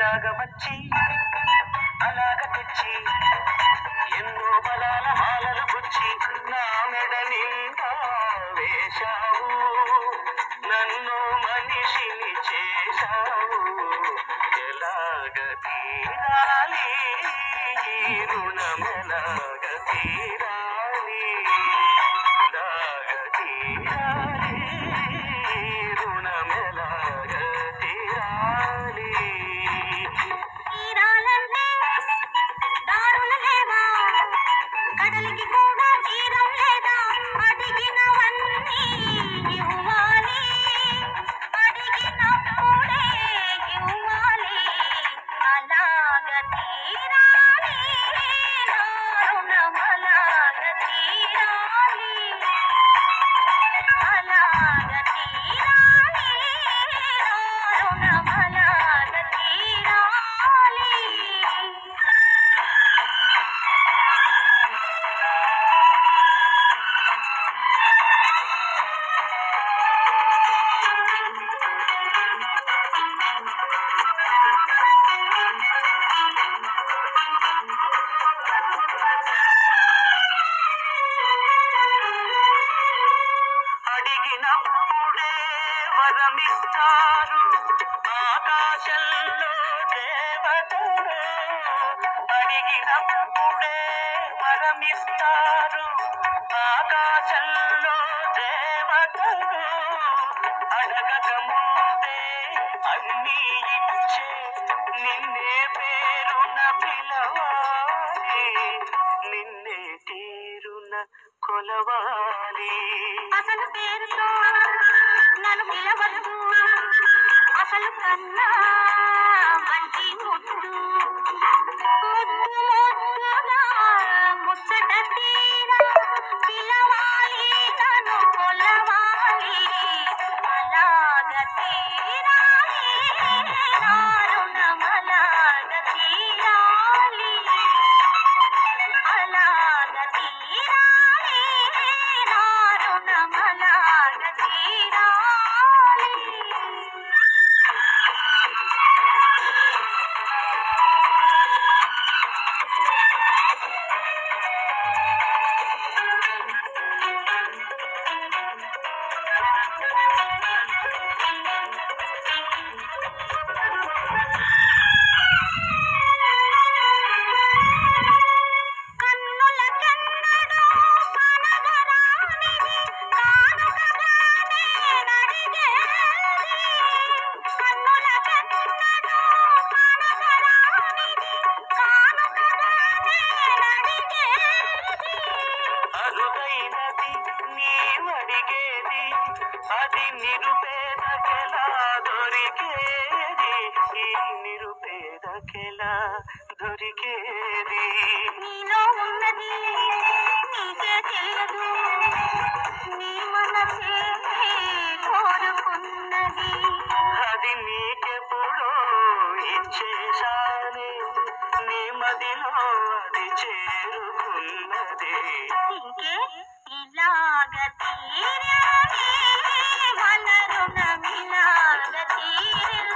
ఇలాగ వచ్చి అలాగ తెచ్చి ఎన్నో బలాల మాలలు గుచ్చి నా మెడ నిండా వేశావు, నన్ను మనిషిని చేశావు. ఎలాగ తీరాలి ఈ రుణమెలాగ తీరాలి, ఎలాగ తీరాలి రుణమెలాగ తీరాలి. తీరాలంటే దారులు లేవా, కడలికి కూడా తీరం లేదా, అడిగినవన్నీ ఇవ్వాలి, అడిగినప్పుడే ఇవ్వాలి. అలాగ తీరాలి నా రుణమలాగ తీరాలి, అలాగ తీరాలి నా రుణమలాగ తీరాలి. అడిగినప్పుడే వరమిస్తారు ఆకాశంలో దేవతలు, అడిగినప్పుడే వరమిస్తారు ఆకాశంలో దేవతలు. అడగక ముందే అన్నీ ఇచ్చే నిన్నే పేరున పిలవాలి, నిన్నే తీరున కొలవాలి. అసలు పేరుతో నన్ను పిలవద్దు, అసలు కన్నా మంచి ముద్దు, ముద్దు ముద్దుగా ముచ్చట తీరా పిలవాలి, నన్ను కొలవాలి. అలాగ తీరాలి నా రుణమలాగ తీరాలి, అలాగ తీరాలి నా రుణమలాగ తీరాలి. కన్నులకెన్నడూ కనగరానిది కానుకగానే నడిగేది, కన్నులకెన్నడూ కనగరానిది కానుకగానే నడిగేది. అరుదైనది నీవడిగేది, అది నిరుపేదకెలా దొరికేది, ఈ నిరుపేదకెలా దొరికేది. నీలో ఉన్నది నీకే తెలియదు, నీ మనసే కోరుకున్నది. అది నీకెప్పుడో ఇచ్చేశానే, నీ మదిలో అది చేరుకున్నది. ఇంకే ఇలాగ తీరాలి మన రుణమిలాగ తీరాలి.